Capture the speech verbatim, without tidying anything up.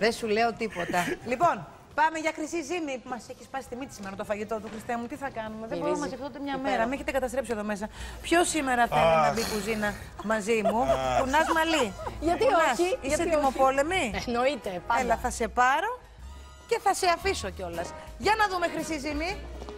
Δεν σου λέω τίποτα. Λοιπόν, πάμε για χρυσή ζύμη που μας έχει σπάσει τη μύτη σήμερα το φαγητό του, Χριστέ μου. Τι θα κάνουμε, δεν μπορώ να μαζευτώ ούτε μια μέρα. Με έχετε καταστρέψει εδώ μέσα. Ποιος σήμερα θέλει να μπει κουζίνα μαζί μου, κουνάς μαλλί. Γιατί όχι, είσαι τιμοπόλεμη. Εννοείται, πάντα. Έλα, θα σε πάρω και θα σε αφήσω κιόλας. Για να δούμε χρυσή ζύμη.